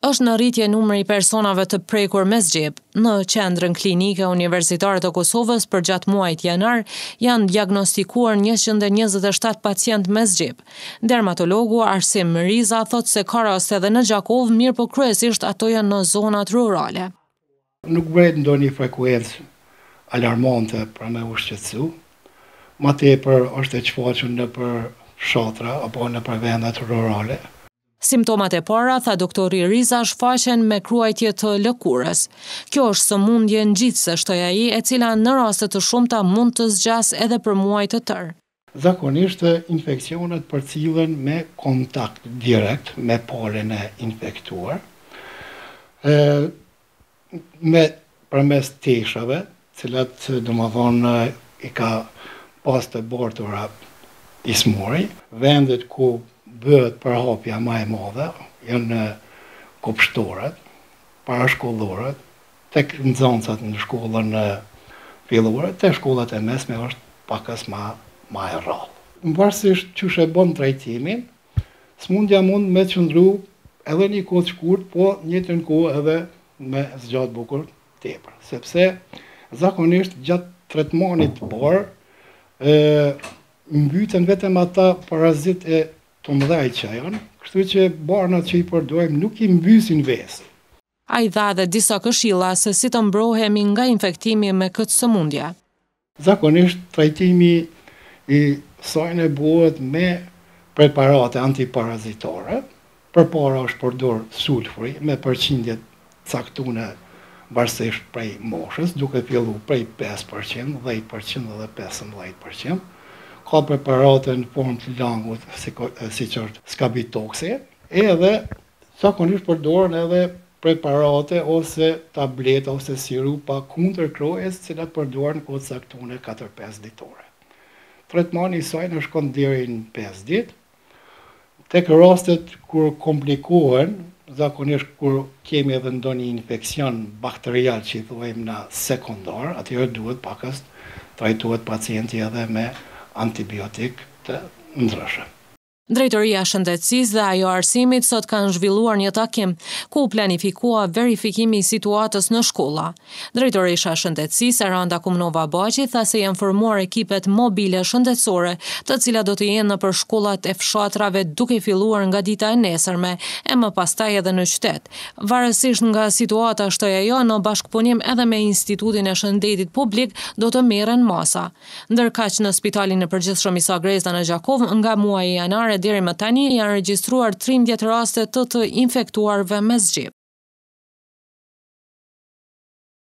Është në rritje numri i personave të prekur me zgjeb. Në qendrën klinike universitare të Kosovës përgjatë muajit janar janë diagnostikuar 127 pacient me zgjeb. Dermatologu Arsim Riza thotë se ka raste edhe në Gjakov, mirë po kryesisht ato janë në zonat rurale. Nuk bëhet ndonjë frekuencë alarmante për me u shqetësu. Ma tepër është e shfaqur nëpër fshatra apo nëpër vendet rurale. Simptomat e para, tha doktori Riza, shfaqen me kruajtje të lëkurës. Kjo është sëmundje ngjitëse, shtoi ai, e cila në raste të shumta mund të zgjas edhe për muaj të tërë. Zakonisht infeksionet përcillen me kontakt direkt me palën e infektuar, përmes teshave, cilat domethënë i ka pas të bartura ismori, vendet ku bëhet përhapja më e madhe janë kopshtorët, parashkollorët, tek nxënësat në shkollën fillore, tek shkollat e mesme është pakës më e rrallë. Varësisht çush e bën trajtimin, sëmundja mund me qëndru edhe një kohë të shkurt, po në njëjtën kohë edhe me zgjat bukur tepër, sepse zakonisht gjatë tretmanit të parë mbyten vetëm ata parazit e të mëdhej që janë, kështu që barnat që i përdojmë nuk i mbysin vesë. Ai dha edhe disa këshilla se si të mbrohemi nga infektimi me këtë sëmundje. Zakonisht trajtimi i saj bëhet me preparate antiparazitare, përpara është përdor sulfuri me përqindje caktuar varësisht prej moshës, duke filluar prej 5%, 10% dhe 15%. Ka preparate në formë të langut, siç është skabitoksi, edhe zakonisht përdoren edhe preparate ose tableta ose sirupa kundër krojes, të cilat përdoren në kohë të caktuar 4-5 ditore. Tretmani i saj në shkon deri në 5 ditë. Tek rastet kur komplikohen, zakonisht kur kemi edhe ndonjë infeksion bakterial që i thuajmë na sekondar, atëherë duhet pakës trajtohet pacienti edhe me antibiotik të ndryshëm. Drejtoria Shëndetësisë dhe ajo Arsimit sot kanë zhvilluar një takim ku planifikua verifikimi i situatës në shkolla. Drejtoresha Shëndetësisë Eranda Kumnova Baqi tha se janë formuar ekipet mobile shëndetësore, të cilat do të jenë nëpër shkollat e fshatrave duke filluar nga dita e nesërme e më pastaj edhe në qytet. Varësisht nga situata, shtoi ajo, në bashkëpunim edhe me Institutin e Shëndetit Publik do të merren masa. Ndërkaq në Spitalin e Përgjithshëm Isa Greza në Gjakov, nga muaji janar deri më tani janë regjistruar 13 raste të infektuarve me zgjeb.